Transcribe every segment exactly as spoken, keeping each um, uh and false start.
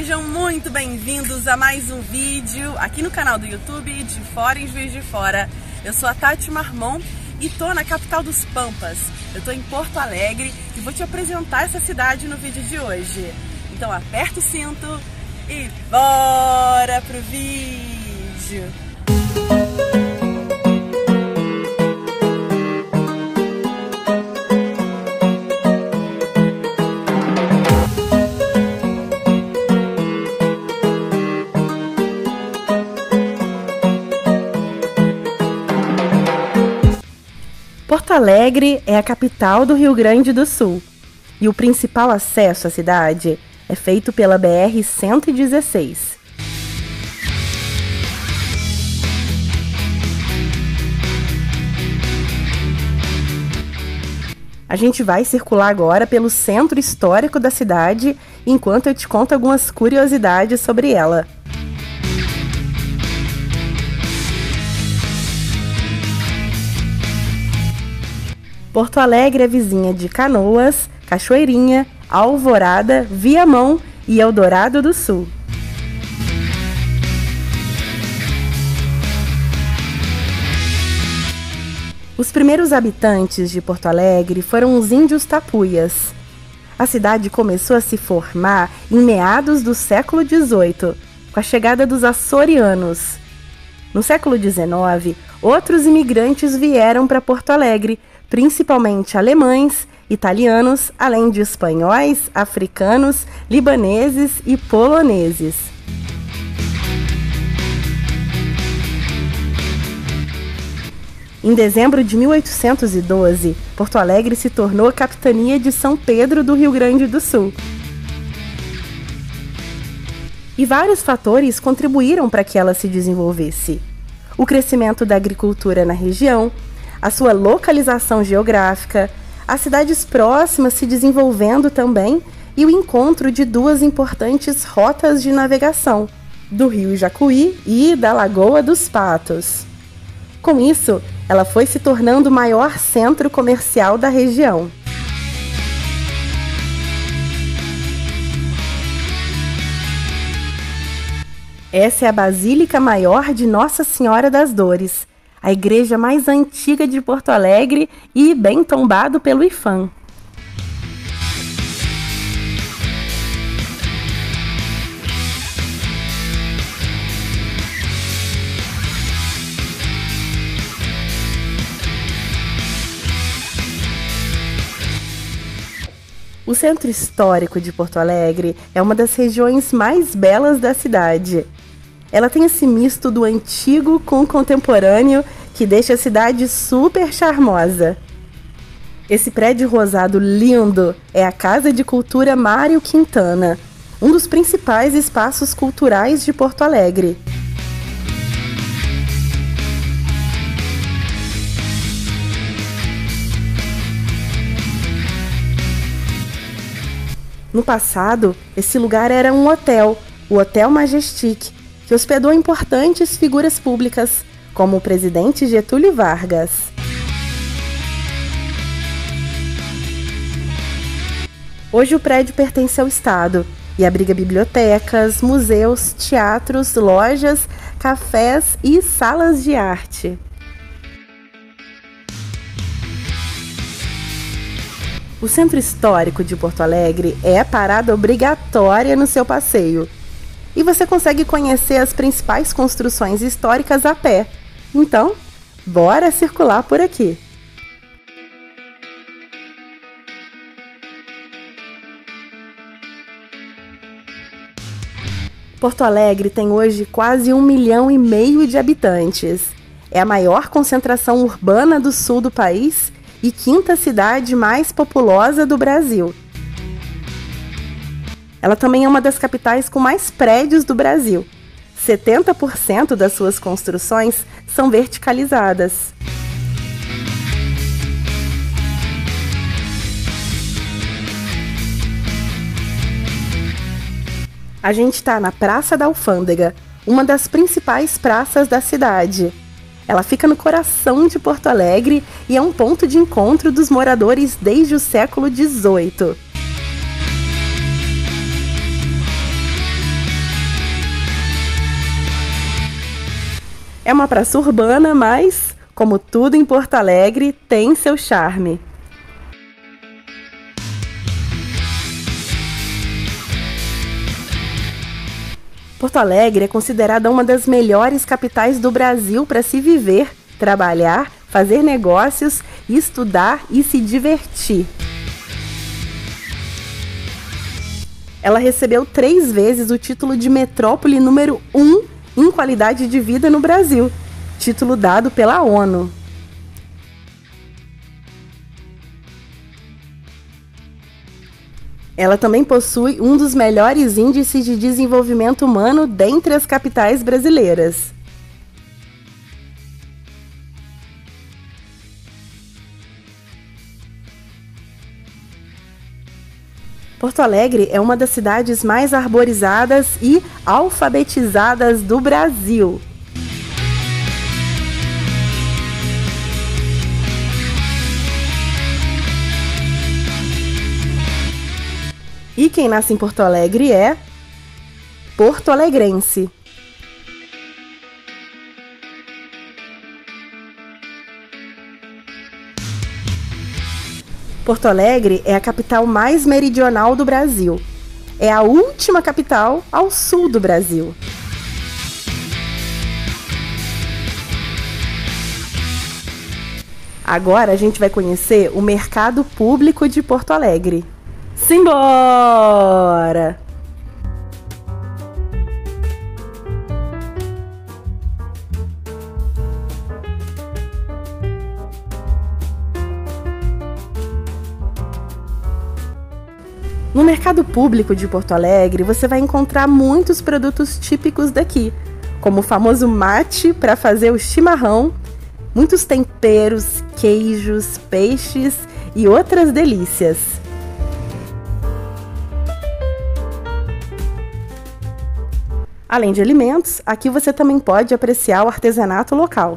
Sejam muito bem-vindos a mais um vídeo aqui no canal do YouTube de Fora em Juiz de Fora. Eu sou a Tati Marmon e tô na capital dos Pampas. Eu tô em Porto Alegre e vou te apresentar essa cidade no vídeo de hoje. Então aperta o cinto e bora pro vídeo! Porto Alegre é a capital do Rio Grande do Sul e o principal acesso à cidade é feito pela B R cento e dezesseis. A gente vai circular agora pelo centro histórico da cidade enquanto eu te conto algumas curiosidades sobre ela. Porto Alegre é vizinha de Canoas, Cachoeirinha, Alvorada, Viamão e Eldorado do Sul. Os primeiros habitantes de Porto Alegre foram os índios tapuias. A cidade começou a se formar em meados do século dezoito, com a chegada dos açorianos. No século dezenove, outros imigrantes vieram para Porto Alegre, principalmente alemães, italianos, além de espanhóis, africanos, libaneses e poloneses. Em dezembro de mil oitocentos e doze, Porto Alegre se tornou a capitania de São Pedro do Rio Grande do Sul. E vários fatores contribuíram para que ela se desenvolvesse. O crescimento da agricultura na região, a sua localização geográfica, as cidades próximas se desenvolvendo também e o encontro de duas importantes rotas de navegação, do Rio Jacuí e da Lagoa dos Patos. Com isso, ela foi se tornando o maior centro comercial da região. Essa é a Basílica Maior de Nossa Senhora das Dores, a igreja mais antiga de Porto Alegre e bem tombado pelo IPHAN. O centro histórico de Porto Alegre é uma das regiões mais belas da cidade. Ela tem esse misto do antigo com o contemporâneo que deixa a cidade super charmosa. Esse prédio rosado lindo é a Casa de Cultura Mário Quintana, um dos principais espaços culturais de Porto Alegre. No passado, esse lugar era um hotel, o Hotel Majestic, que hospedou importantes figuras públicas, como o presidente Getúlio Vargas. Hoje o prédio pertence ao Estado e abriga bibliotecas, museus, teatros, lojas, cafés e salas de arte. O Centro Histórico de Porto Alegre é a parada obrigatória no seu passeio. E você consegue conhecer as principais construções históricas a pé. Então, bora circular por aqui! Porto Alegre tem hoje quase um milhão e meio de habitantes. É a maior concentração urbana do sul do país e quinta cidade mais populosa do Brasil. Ela também é uma das capitais com mais prédios do Brasil. setenta por cento das suas construções são verticalizadas. A gente está na Praça da Alfândega, uma das principais praças da cidade. Ela fica no coração de Porto Alegre e é um ponto de encontro dos moradores desde o século dezoito. É uma praça urbana, mas, como tudo em Porto Alegre, tem seu charme. Porto Alegre é considerada uma das melhores capitais do Brasil para se viver, trabalhar, fazer negócios, estudar e se divertir. Ela recebeu três vezes o título de metrópole número um em qualidade de vida no Brasil, título dado pela ONU. Ela também possui um dos melhores índices de desenvolvimento humano dentre as capitais brasileiras. Porto Alegre é uma das cidades mais arborizadas e alfabetizadas do Brasil. E quem nasce em Porto Alegre é porto-alegrense. Porto Alegre é a capital mais meridional do Brasil. É a última capital ao sul do Brasil. Agora a gente vai conhecer o Mercado Público de Porto Alegre. Simbora! No Mercado Público de Porto Alegre, você vai encontrar muitos produtos típicos daqui, como o famoso mate para fazer o chimarrão, muitos temperos, queijos, peixes e outras delícias. Além de alimentos, aqui você também pode apreciar o artesanato local.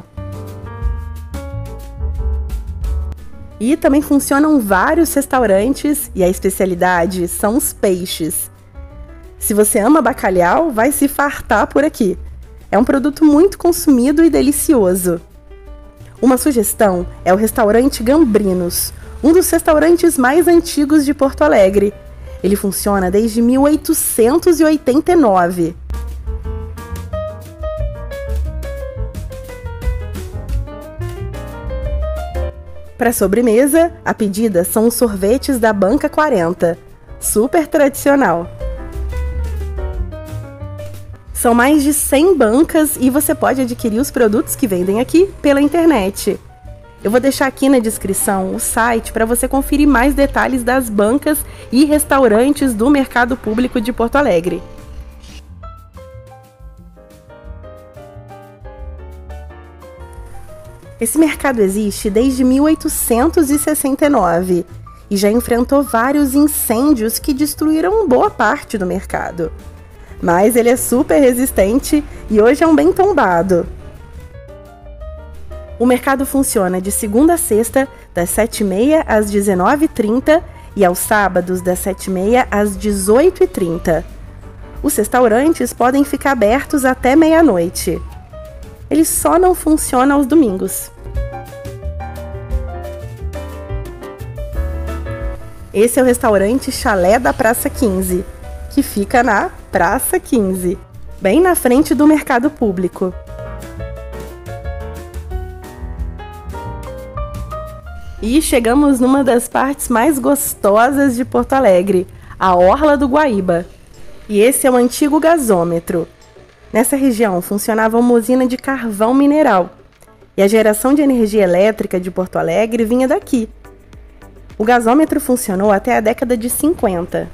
E também funcionam vários restaurantes e a especialidade são os peixes. Se você ama bacalhau, vai se fartar por aqui. É um produto muito consumido e delicioso. Uma sugestão é o restaurante Gambrinos, um dos restaurantes mais antigos de Porto Alegre. Ele funciona desde mil oitocentos e oitenta e nove. Para sobremesa, a pedida são os sorvetes da Banca quarenta, super tradicional. São mais de cem bancas e você pode adquirir os produtos que vendem aqui pela internet. Eu vou deixar aqui na descrição o site para você conferir mais detalhes das bancas e restaurantes do Mercado Público de Porto Alegre. Esse mercado existe desde mil oitocentos e sessenta e nove e já enfrentou vários incêndios que destruíram boa parte do mercado. Mas ele é super resistente e hoje é um bem tombado. O mercado funciona de segunda a sexta, das sete e meia às dezenove e trinta e aos sábados, das sete e meia às dezoito e trinta. Os restaurantes podem ficar abertos até meia-noite. Ele só não funciona aos domingos. Esse é o restaurante Chalé da Praça quinze, que fica na Praça quinze, bem na frente do Mercado Público. E chegamos numa das partes mais gostosas de Porto Alegre, a Orla do Guaíba. E esse é o antigo gasômetro. Nessa região funcionava uma usina de carvão mineral e a geração de energia elétrica de Porto Alegre vinha daqui. O gasômetro funcionou até a década de cinquenta.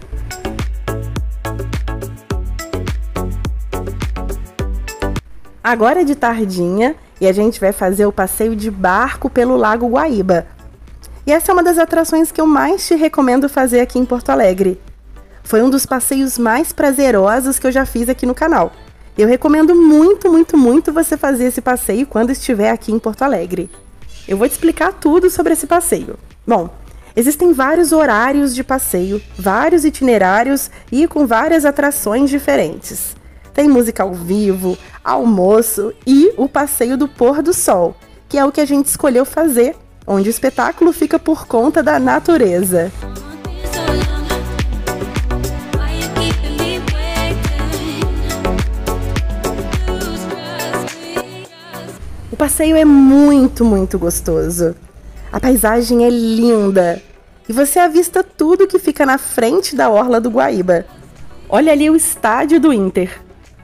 Agora é de tardinha e a gente vai fazer o passeio de barco pelo Lago Guaíba. E essa é uma das atrações que eu mais te recomendo fazer aqui em Porto Alegre. Foi um dos passeios mais prazerosos que eu já fiz aqui no canal. Eu recomendo muito, muito, muito você fazer esse passeio quando estiver aqui em Porto Alegre. Eu vou te explicar tudo sobre esse passeio. Bom, existem vários horários de passeio, vários itinerários e com várias atrações diferentes. Tem música ao vivo, almoço e o passeio do pôr do sol, que é o que a gente escolheu fazer, onde o espetáculo fica por conta da natureza. O passeio é muito, muito gostoso. A paisagem é linda e você avista tudo que fica na frente da orla do Guaíba. Olha ali o estádio do Inter.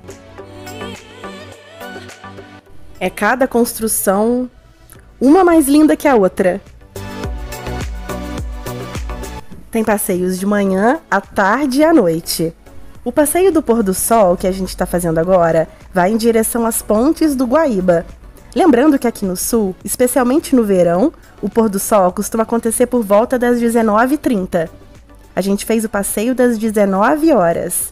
É cada construção, uma mais linda que a outra. Tem passeios de manhã, à tarde e à noite. O passeio do pôr do sol que a gente está fazendo agora vai em direção às pontes do Guaíba. Lembrando que aqui no sul, especialmente no verão, o pôr do sol costuma acontecer por volta das dezenove e trinta. A gente fez o passeio das dezenove horas.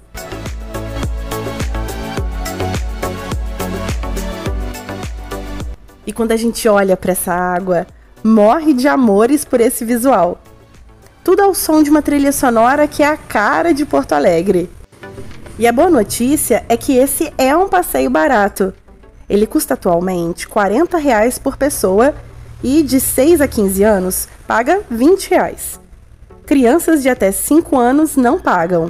E quando a gente olha para essa água, morre de amores por esse visual. Tudo ao som de uma trilha sonora que é a cara de Porto Alegre. E a boa notícia é que esse é um passeio barato. Ele custa atualmente quarenta reais por pessoa e de seis a quinze anos paga vinte reais. Crianças de até cinco anos não pagam.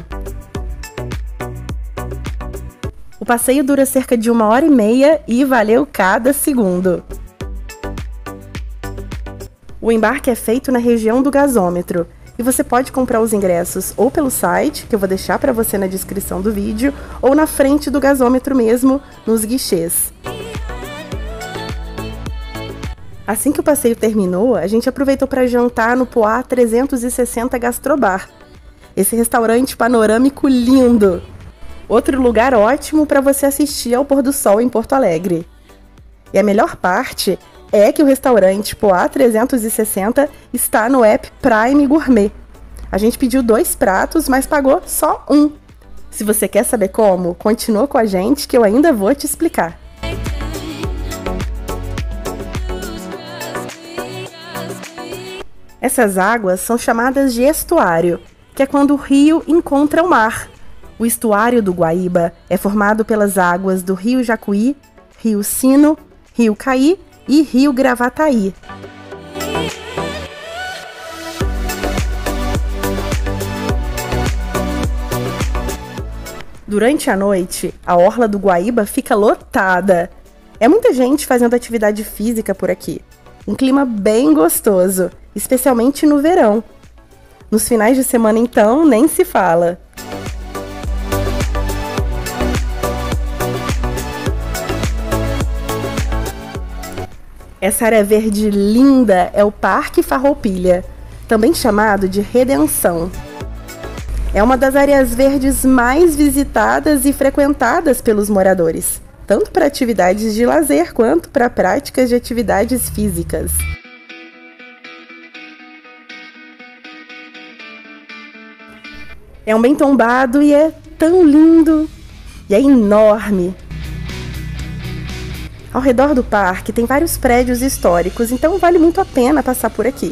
O passeio dura cerca de uma hora e meia e valeu cada segundo. O embarque é feito na região do gasômetro e você pode comprar os ingressos ou pelo site, que eu vou deixar para você na descrição do vídeo, ou na frente do gasômetro mesmo, nos guichês. Assim que o passeio terminou, a gente aproveitou para jantar no Poá trezentos e sessenta Gastrobar. Esse restaurante panorâmico lindo. Outro lugar ótimo para você assistir ao pôr do sol em Porto Alegre. E a melhor parte é que o restaurante Poá trezentos e sessenta está no app Prime Gourmet. A gente pediu dois pratos, mas pagou só um. Se você quer saber como, continua com a gente que eu ainda vou te explicar. Essas águas são chamadas de estuário, que é quando o rio encontra o mar. O estuário do Guaíba é formado pelas águas do Rio Jacuí, Rio Sino, Rio Caí e Rio Gravataí. Durante a noite, a orla do Guaíba fica lotada. É muita gente fazendo atividade física por aqui. Um clima bem gostoso, especialmente no verão. Nos finais de semana, então, nem se fala. Essa área verde linda é o Parque Farroupilha, também chamado de Redenção. É uma das áreas verdes mais visitadas e frequentadas pelos moradores, tanto para atividades de lazer quanto para práticas de atividades físicas. É um bem tombado e é tão lindo, e é enorme. Ao redor do parque tem vários prédios históricos, então vale muito a pena passar por aqui.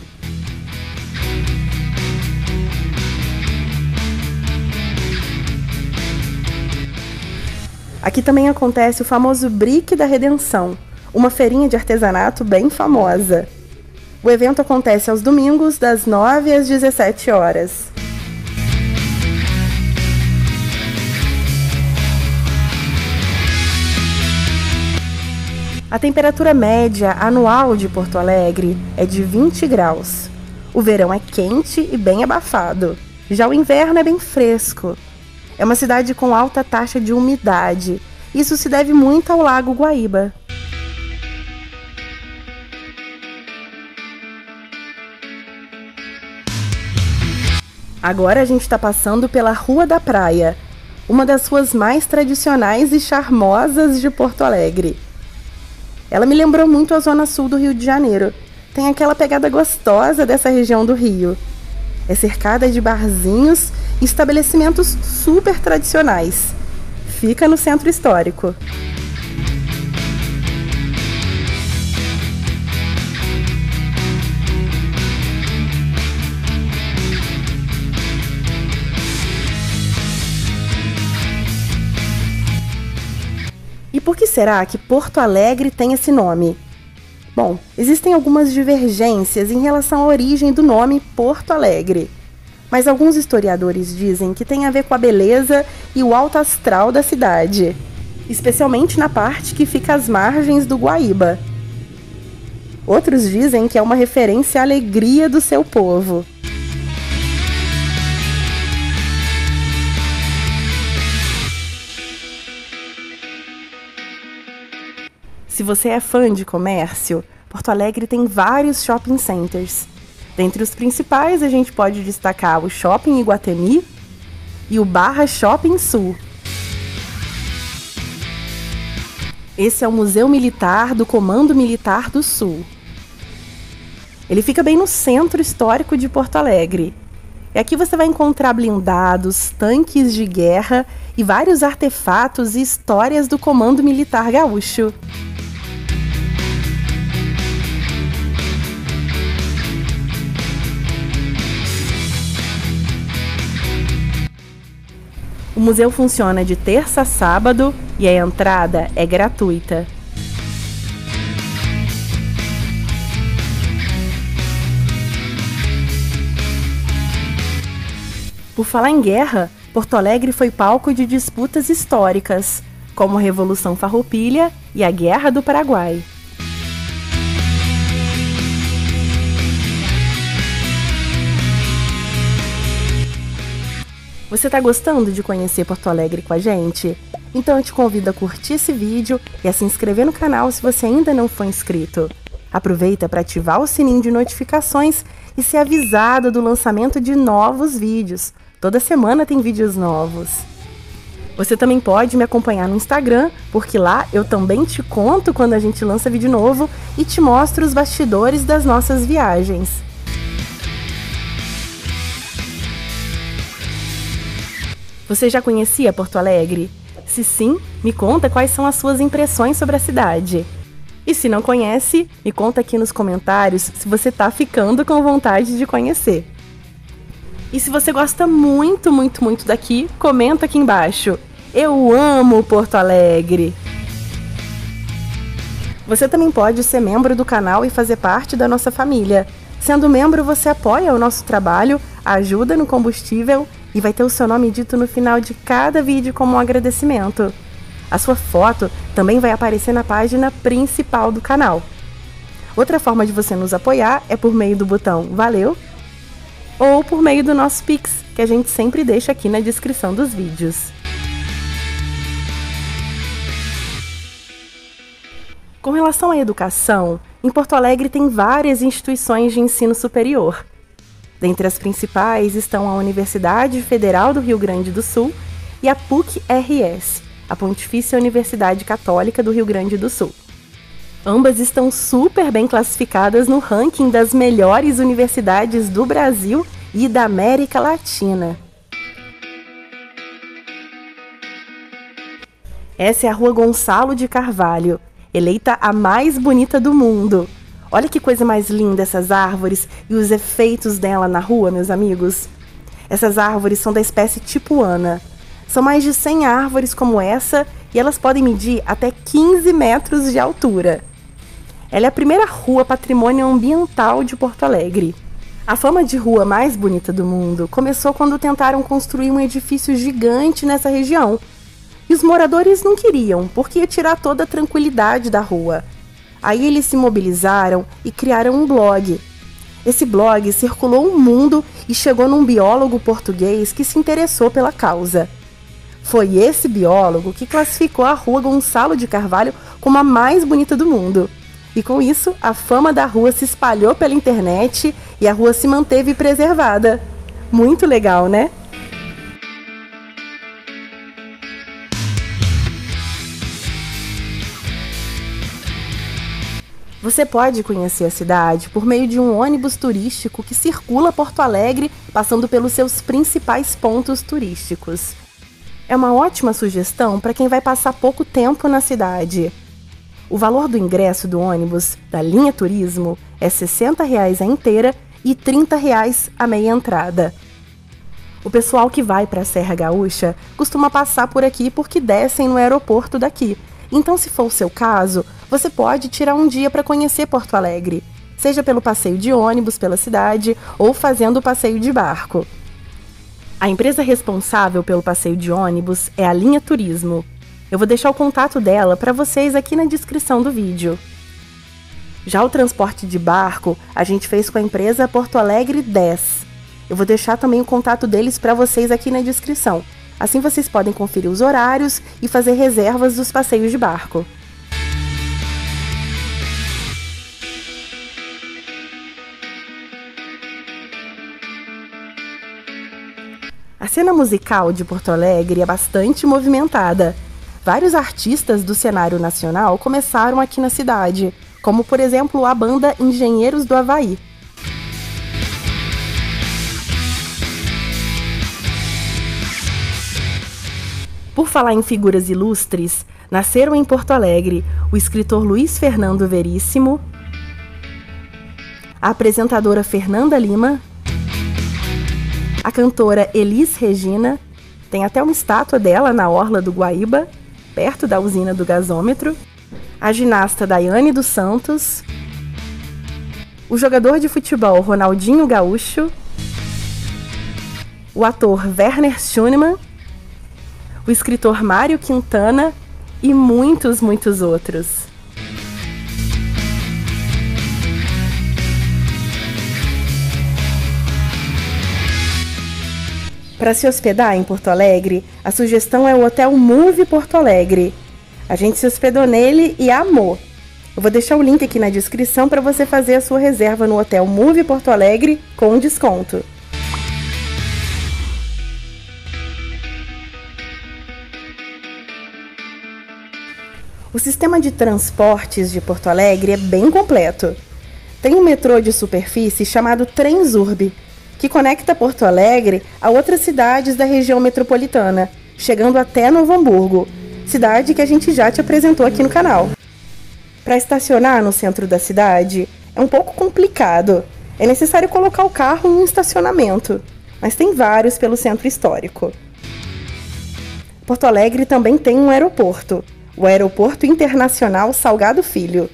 Aqui também acontece o famoso Brick da Redenção, uma feirinha de artesanato bem famosa. O evento acontece aos domingos, das nove às dezessete horas. A temperatura média anual de Porto Alegre é de vinte graus. O verão é quente e bem abafado. Já o inverno é bem fresco. É uma cidade com alta taxa de umidade. Isso se deve muito ao Lago Guaíba. Agora a gente está passando pela Rua da Praia, uma das ruas mais tradicionais e charmosas de Porto Alegre. Ela me lembrou muito a zona sul do Rio de Janeiro. Tem aquela pegada gostosa dessa região do Rio. É cercada de barzinhos e estabelecimentos super tradicionais. Fica no centro histórico. E por que será que Porto Alegre tem esse nome? Bom, existem algumas divergências em relação à origem do nome Porto Alegre, mas alguns historiadores dizem que tem a ver com a beleza e o alto astral da cidade, especialmente na parte que fica às margens do Guaíba. Outros dizem que é uma referência à alegria do seu povo. Se você é fã de comércio, Porto Alegre tem vários shopping centers. Dentre os principais, a gente pode destacar o Shopping Iguatemi e o Barra Shopping Sul. Esse é o Museu Militar do Comando Militar do Sul. Ele fica bem no centro histórico de Porto Alegre. E aqui você vai encontrar blindados, tanques de guerra e vários artefatos e histórias do Comando Militar Gaúcho. O museu funciona de terça a sábado e a entrada é gratuita. Por falar em guerra, Porto Alegre foi palco de disputas históricas, como a Revolução Farroupilha e a Guerra do Paraguai. Você está gostando de conhecer Porto Alegre com a gente? Então eu te convido a curtir esse vídeo e a se inscrever no canal se você ainda não for inscrito. Aproveita para ativar o sininho de notificações e ser avisado do lançamento de novos vídeos. Toda semana tem vídeos novos. Você também pode me acompanhar no Instagram, porque lá eu também te conto quando a gente lança vídeo novo e te mostro os bastidores das nossas viagens. Você já conhecia Porto Alegre? Se sim, me conta quais são as suas impressões sobre a cidade. E se não conhece, me conta aqui nos comentários se você está ficando com vontade de conhecer. E se você gosta muito, muito, muito daqui, comenta aqui embaixo. Eu amo Porto Alegre! Você também pode ser membro do canal e fazer parte da nossa família. Sendo membro, você apoia o nosso trabalho, ajuda no combustível e vai ter o seu nome dito no final de cada vídeo como um agradecimento. A sua foto também vai aparecer na página principal do canal. Outra forma de você nos apoiar é por meio do botão Valeu ou por meio do nosso Pix, que a gente sempre deixa aqui na descrição dos vídeos. Com relação à educação, em Porto Alegre tem várias instituições de ensino superior. Dentre as principais estão a Universidade Federal do Rio Grande do Sul e a P U C R S, a Pontifícia Universidade Católica do Rio Grande do Sul. Ambas estão super bem classificadas no ranking das melhores universidades do Brasil e da América Latina. Essa é a Rua Gonçalo de Carvalho, eleita a mais bonita do mundo. Olha que coisa mais linda essas árvores e os efeitos dela na rua, meus amigos. Essas árvores são da espécie tipuana. São mais de cem árvores como essa e elas podem medir até quinze metros de altura. Ela é a primeira rua patrimônio ambiental de Porto Alegre. A fama de rua mais bonita do mundo começou quando tentaram construir um edifício gigante nessa região. E os moradores não queriam, porque ia tirar toda a tranquilidade da rua. Aí eles se mobilizaram e criaram um blog. Esse blog circulou o mundo e chegou num biólogo português que se interessou pela causa. Foi esse biólogo que classificou a Rua Gonçalo de Carvalho como a mais bonita do mundo. E com isso, a fama da rua se espalhou pela internet e a rua se manteve preservada. Muito legal, né? Você pode conhecer a cidade por meio de um ônibus turístico que circula Porto Alegre, passando pelos seus principais pontos turísticos. É uma ótima sugestão para quem vai passar pouco tempo na cidade. O valor do ingresso do ônibus da linha Turismo é sessenta reais a inteira e trinta reais a meia entrada. O pessoal que vai para a Serra Gaúcha costuma passar por aqui porque descem no aeroporto daqui, Então, se for o seu caso, você pode tirar um dia para conhecer Porto Alegre, seja pelo passeio de ônibus pela cidade ou fazendo o passeio de barco. A empresa responsável pelo passeio de ônibus é a Linha Turismo. Eu vou deixar o contato dela para vocês aqui na descrição do vídeo. Já o transporte de barco, a gente fez com a empresa Porto Alegre dez. Eu vou deixar também o contato deles para vocês aqui na descrição. Assim vocês podem conferir os horários e fazer reservas dos passeios de barco. A cena musical de Porto Alegre é bastante movimentada. Vários artistas do cenário nacional começaram aqui na cidade, como por exemplo a banda Engenheiros do Havaí. Por falar em figuras ilustres, nasceram em Porto Alegre o escritor Luiz Fernando Veríssimo, a apresentadora Fernanda Lima, a cantora Elis Regina, tem até uma estátua dela na orla do Guaíba, perto da usina do gasômetro, a ginasta Daiane dos Santos, o jogador de futebol Ronaldinho Gaúcho, o ator Werner Schunemann, o escritor Mário Quintana e muitos, muitos outros. Para se hospedar em Porto Alegre, a sugestão é o Hotel Move Porto Alegre. A gente se hospedou nele e amou. Eu vou deixar o link aqui na descrição para você fazer a sua reserva no Hotel Move Porto Alegre com desconto. O sistema de transportes de Porto Alegre é bem completo. Tem um metrô de superfície chamado Transurb, que conecta Porto Alegre a outras cidades da região metropolitana, chegando até Novo Hamburgo, cidade que a gente já te apresentou aqui no canal. Para estacionar no centro da cidade é um pouco complicado, é necessário colocar o carro em um estacionamento, mas tem vários pelo centro histórico. Porto Alegre também tem um aeroporto, o Aeroporto Internacional Salgado Filho.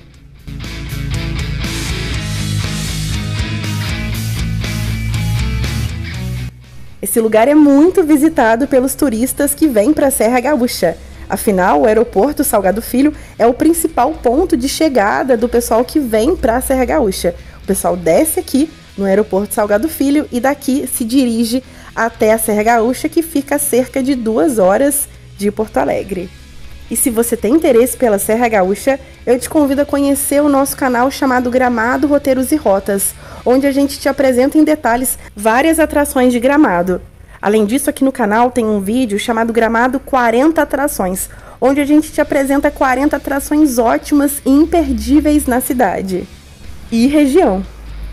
Esse lugar é muito visitado pelos turistas que vêm para a Serra Gaúcha. Afinal, o Aeroporto Salgado Filho é o principal ponto de chegada do pessoal que vem para a Serra Gaúcha. O pessoal desce aqui no Aeroporto Salgado Filho e daqui se dirige até a Serra Gaúcha, que fica a cerca de duas horas de Porto Alegre. E se você tem interesse pela Serra Gaúcha, eu te convido a conhecer o nosso canal chamado Gramado, Roteiros e Rotas, onde a gente te apresenta em detalhes várias atrações de Gramado. Além disso, aqui no canal tem um vídeo chamado Gramado quarenta Atrações, onde a gente te apresenta quarenta atrações ótimas e imperdíveis na cidade e região.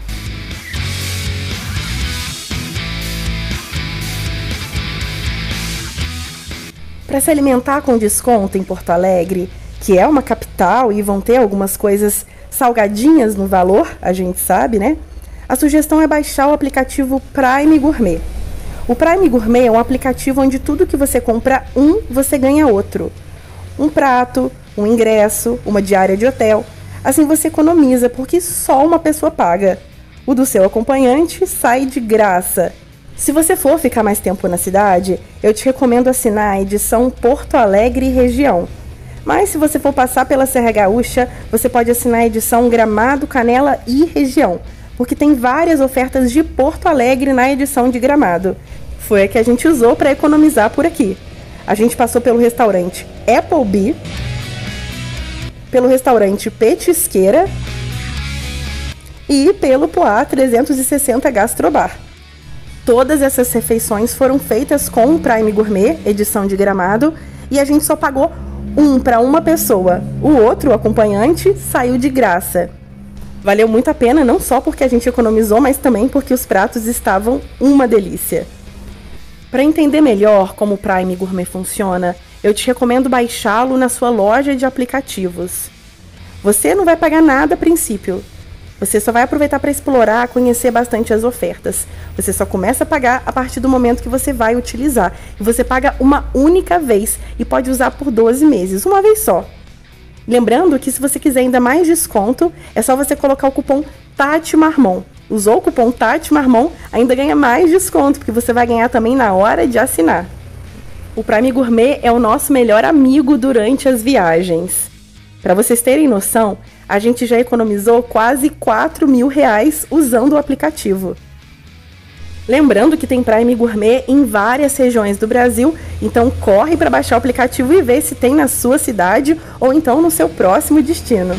Para se alimentar com desconto em Porto Alegre, que é uma capital e vão ter algumas coisas salgadinhas no valor, a gente sabe, né? A sugestão é baixar o aplicativo Prime Gourmet. O Prime Gourmet é um aplicativo onde tudo que você compra um, você ganha outro. Um prato, um ingresso, uma diária de hotel. Assim você economiza, porque só uma pessoa paga. O do seu acompanhante sai de graça. Se você for ficar mais tempo na cidade, eu te recomendo assinar a edição Porto Alegre e Região. Mas se você for passar pela Serra Gaúcha, você pode assinar a edição Gramado, Canela e Região, porque tem várias ofertas de Porto Alegre na edição de Gramado. Foi a que a gente usou para economizar por aqui. A gente passou pelo restaurante Applebee, pelo restaurante Petisqueira e pelo Poá trezentos e sessenta Gastrobar. Todas essas refeições foram feitas com o Prime Gourmet, edição de Gramado, e a gente só pagou um para uma pessoa. O outro, o acompanhante, saiu de graça. Valeu muito a pena, não só porque a gente economizou, mas também porque os pratos estavam uma delícia. Para entender melhor como o Prime Gourmet funciona, eu te recomendo baixá-lo na sua loja de aplicativos. Você não vai pagar nada a princípio. Você só vai aproveitar para explorar, conhecer bastante as ofertas. Você só começa a pagar a partir do momento que você vai utilizar. E você paga uma única vez e pode usar por doze meses, uma vez só. Lembrando que se você quiser ainda mais desconto, é só você colocar o cupom Tati Marmon. Usou o cupom Tati Marmon, ainda ganha mais desconto, porque você vai ganhar também na hora de assinar. O Prime Gourmet é o nosso melhor amigo durante as viagens. Para vocês terem noção, a gente já economizou quase quatro mil reais usando o aplicativo. Lembrando que tem Prime Gourmet em várias regiões do Brasil, então corre para baixar o aplicativo e ver se tem na sua cidade ou então no seu próximo destino.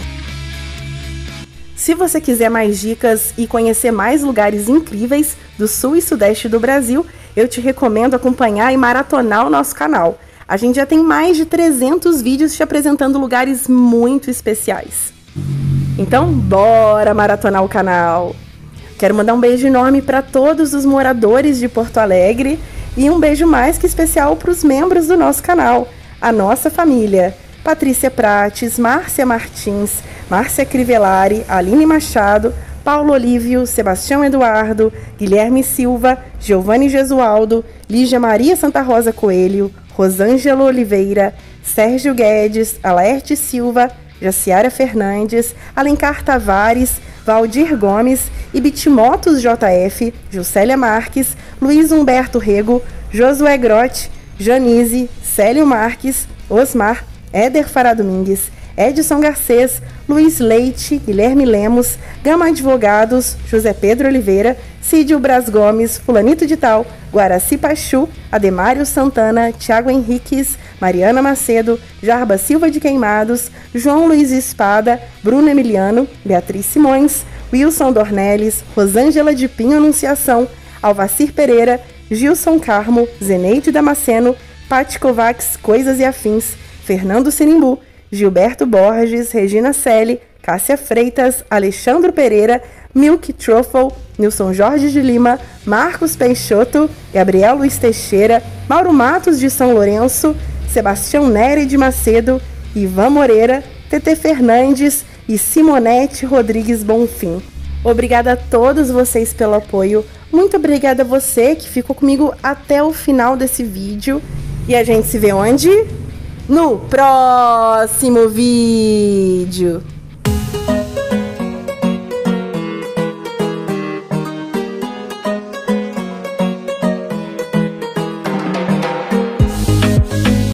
Se você quiser mais dicas e conhecer mais lugares incríveis do sul e sudeste do Brasil, eu te recomendo acompanhar e maratonar o nosso canal. A gente já tem mais de trezentos vídeos te apresentando lugares muito especiais. Então, bora maratonar o canal! Quero mandar um beijo enorme para todos os moradores de Porto Alegre e um beijo mais que especial para os membros do nosso canal, a nossa família. Patrícia Prates, Márcia Martins, Márcia Crivellari, Aline Machado, Paulo Olívio, Sebastião Eduardo, Guilherme Silva, Giovanni Gesualdo, Lígia Maria Santa Rosa Coelho, Rosângela Oliveira, Sérgio Guedes, Alaerte Silva, Jaciara Fernandes, Alencar Tavares, Valdir Gomes, Ibitimotos J F, Juscelia Marques, Luiz Humberto Rego, Josué Grotti, Janise, Célio Marques, Osmar, Éder Fará Domingues, Edson Garcês, Luiz Leite, Guilherme Lemos, Gama Advogados, José Pedro Oliveira, Cídio Braz Gomes, Fulanito de Tal, Guaraci Pachu, Ademário Santana, Tiago Henriques, Mariana Macedo, Jarba Silva de Queimados, João Luiz Espada, Bruno Emiliano, Beatriz Simões, Wilson Dornelles, Rosângela de Pinho Anunciação, Alvacir Pereira, Gilson Carmo, Zeneide Damasceno, Pati Kovacs, Coisas e Afins, Fernando Sinimbu, Gilberto Borges, Regina Selle, Cássia Freitas, Alexandre Pereira, Milk Truffle, Nilson Jorge de Lima, Marcos Peixoto, Gabriel Luiz Teixeira, Mauro Matos de São Lourenço, Sebastião Nery de Macedo, Ivan Moreira, Tetê Fernandes e Simonete Rodrigues Bonfim. Obrigada a todos vocês pelo apoio. Muito obrigada a você que ficou comigo até o final desse vídeo. E a gente se vê onde? No próximo vídeo!